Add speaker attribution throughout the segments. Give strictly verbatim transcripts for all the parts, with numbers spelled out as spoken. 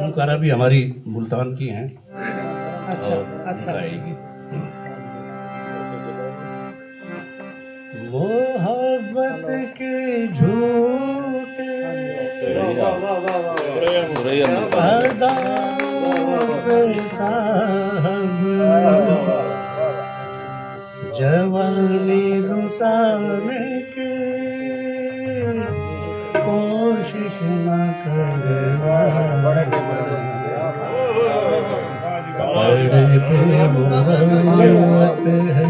Speaker 1: गुलकारा भी हमारी मुल्तान की हैं।
Speaker 2: अच्छा अच्छा।
Speaker 1: मोहब्बत के झूठे जवानी रुसाने के कोशिश न करवा बड़े पे मुहब्बत है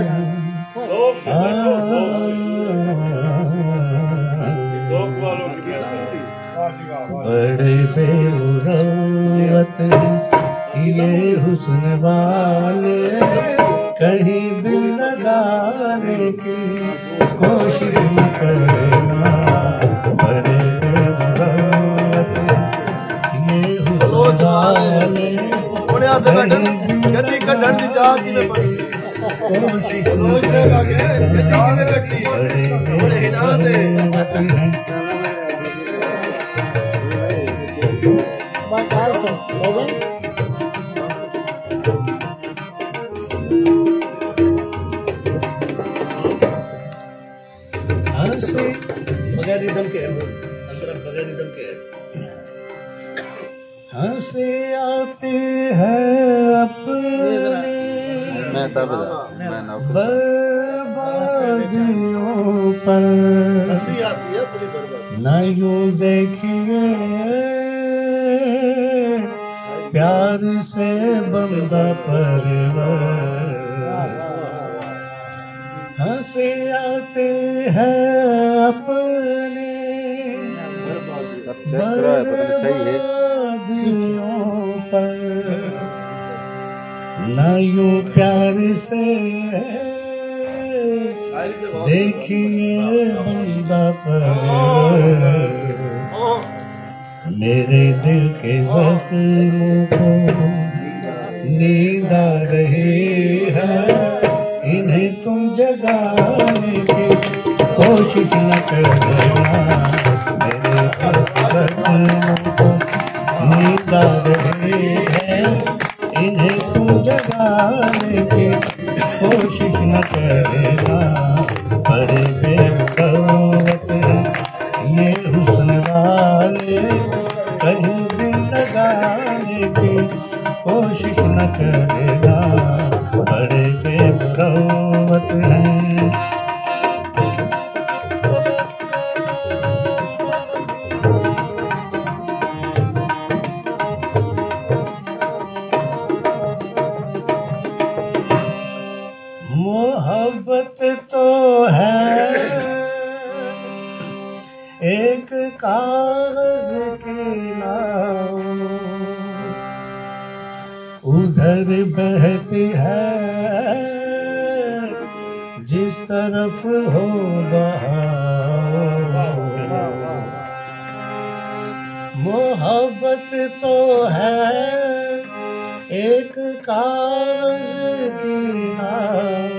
Speaker 1: बड़े बेमुरवत ये हुस्न वाले कहीं दिल लगाने की कोशिश न करना। बड़े बेमुरवत ये हुस्न वाले कहीं दिल लगाने कोशिश न करना। हंसे बगैर रिदम के अंदर बगैर रिदम के हंसे आते हैं अपने बर्बादियों पर न यूं देखिए प्यार से बंदा परवर हंसे आते हैं अपने बर्बादियों पर न यूं प्यार से देखिए बंदा परवर मेरे दिल के जख्मों को नींद आ रही है इन्हें तुम जगाने की कोशिश न करना। मेरे दिल के जख्मों को नींद आ रही है इन्हें तुम जगाने की कोशिश न करना। बड़े बेमुरवत ये हुस्न वाले कहीं दिल लगाने की कोशिश न करना। बड़े बेमुरवत हैं। मोहब्बत तो है एक कागज की नाव उधर बहती है जिस तरफ हो बहाव। मोहब्बत तो है एक कागज की नाव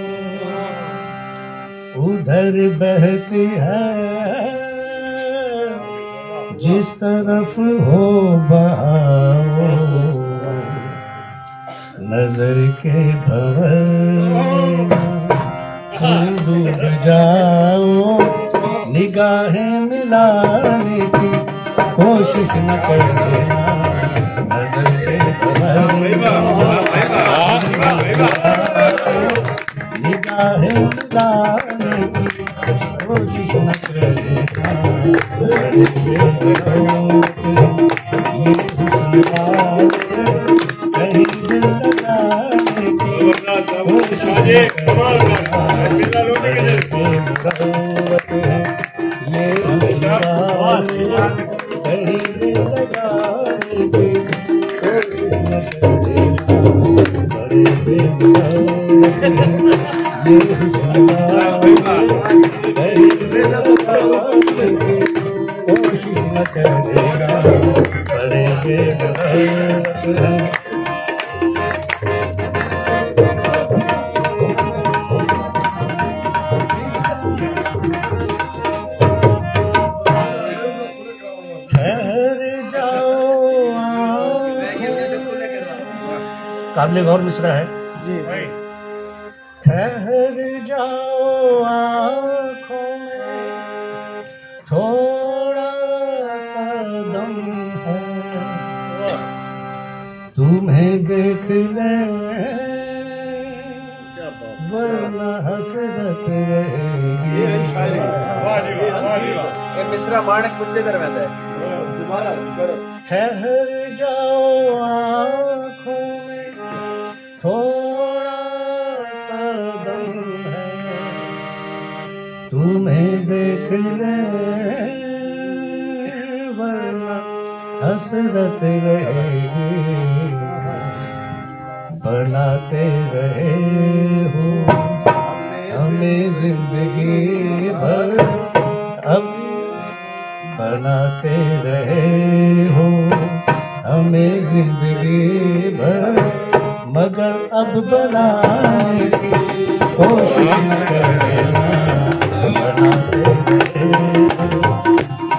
Speaker 1: उधर बहती है जिस तरफ हो बहाव। नजर के भंवर में डूब जाओ निगाहें मिलाने की कोशिश न करना। नजर के भंवर में निगाहें मिलाने की कोशिश न करना। ये हुस्न वाले कहीं दिल लगाने की कोशिश न करना। ये हुस्न वाले कहीं दिल लगाने की कोशिश न करना। बड़े बेमुरवत ये हुस्न वाले कहीं दिल लगाने की कोशिश न करना। बड़े बेमुरवत ठहर जाओ काबिल गौर मिसरा है।
Speaker 2: जी
Speaker 1: ठहर जाओ आँखों में थोड़ा सा दम है, तुम्हें देख ले वरना हसरत रहेगी।
Speaker 3: मिश्रा माणक मुझे दरवाजा है दोबारा करो।
Speaker 1: ठहर जाओ आँखों में थोड़ा सा दम है, तुम्हें देख ले वरना हसरत रहेगी। बनाते रहे हो हमें जिंदगी भर, अब बनाते रहे हो हमें जिंदगी भर, मगर अब बनाने की कोशिश करना। बनाते रहे हो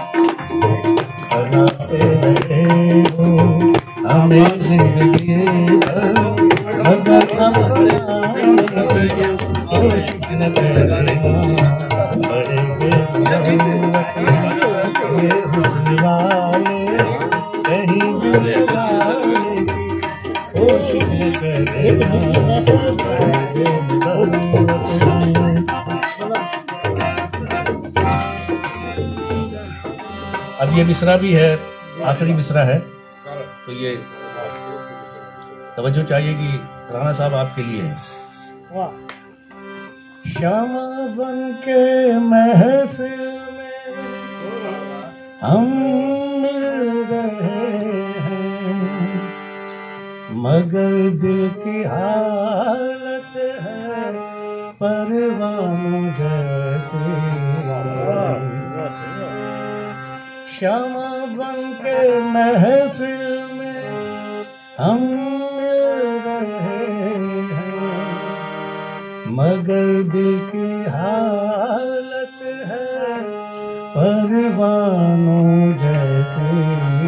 Speaker 1: बनाते रहे हो हमें जिंदगी भर, मगर अब बनाने की कोशिश न करना। बड़े ये हुस्न वाले कहीं दिल लगाने की कोशिश न करना। अब ये मिसरा भी है, आखिरी मिसरा है, तो ये तवज्जो चाहिए कि राणा साहब आपके लिए है।
Speaker 2: वाह।
Speaker 1: श्यामा बन के महफिल में हम मिल रहे हैं, मगर दिल की हालत है परवानों जैसी। श्यामा बन के महफिल में हम मिल रहे हैं, मगर दिल की हालत है परवानों जैसी।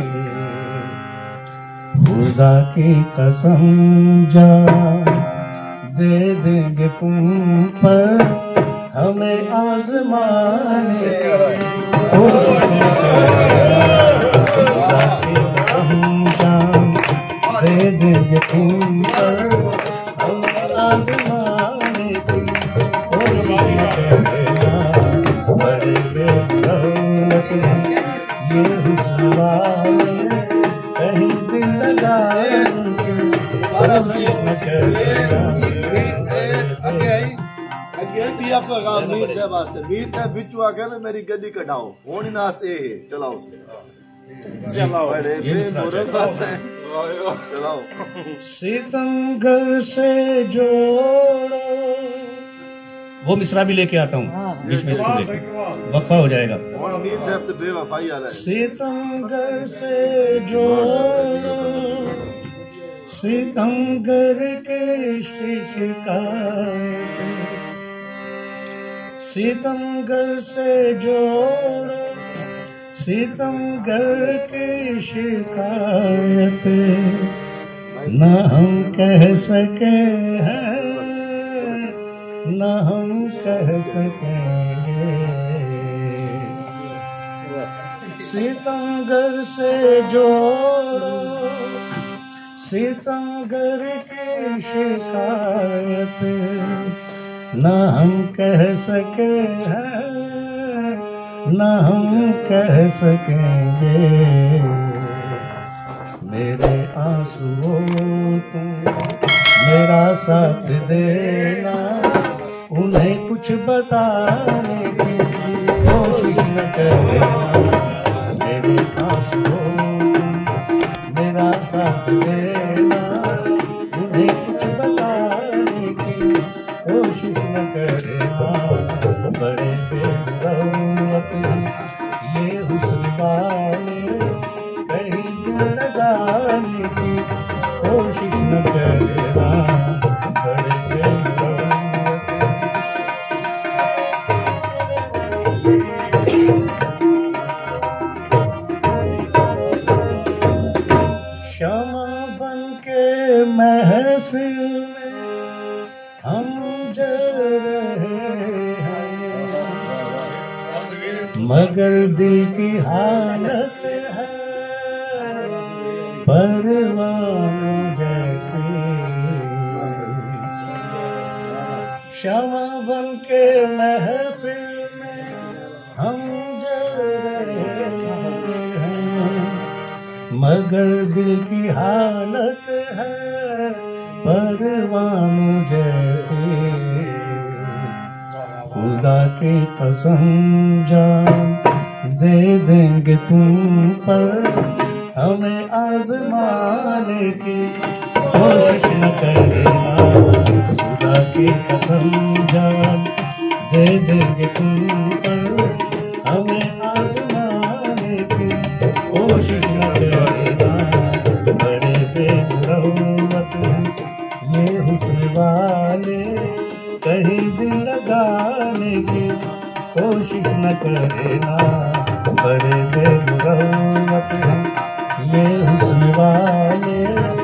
Speaker 1: खुदा की कसम जा दे देंगे तुम पर हमें आजमाने की कोशिश करना। खुदा की कसम जा दे देंगे तुम पर हमें आजमाने की कोशिश करना। बड़े बेदौलत ये हुस्न वाले कहीं दिल लगाने की कोशिश न करना।
Speaker 3: अगे आपका काम मीर साहब वास्ते, मीर साहब बिचू आके ना मेरी गड्डी कटाओ होनी नास्ते चलाओ चलाओ बड़े बेमुरत बात है चलाओ।
Speaker 1: सितमगर से जोड़ो, वो मिसरा भी लेके आता हूँ बीच में, इसको लेके वक्फा हो जाएगा।
Speaker 3: मीर साहब तो बेवफाई आ रहा है।
Speaker 1: सितमगर से जोड़ो, सितमगर के शिकायत, सितमगर से जोड़ो सितमगर की शिकायत, न हम कह सके हैं न हम कह सकेंगे। सितमगर से जोड़ो सितमगर की शिकायत, न हम कह सके हैं न हम कह सकेंगे। मेरे आंसुओं तुम मेरा साथ देना, उन्हें कुछ बताने की कोशिश न करना। मेरे आंसुओं तुम मेरा साथ देना, उन्हें कुछ बताने की कोशिश न करना। बड़े बेदौलत ये हुस्न वाले कहीं दिल लगाने की कोशिश न करना। बड़े बेदौलत शमा बन के महफिल मगर दिल की हालत है परवानों जैसी, शमा बन के महफिल में हम जल रहे हैं, मगर दिल की हालत है परवानों जैसी। खुदा की कसम जान दे देंगे तुम पर, हमें आजमाने की कोशिश न करना। खुदा की कसम जान दे देंगे तुम पर, हमें आजमाने की कोशिश न करना। बड़े बेमुरौवत ये हुस्न वाले, कहीं दिल लगाने की कोशिश न करना। बड़े बेमुरौवत ये हुस्न वाले,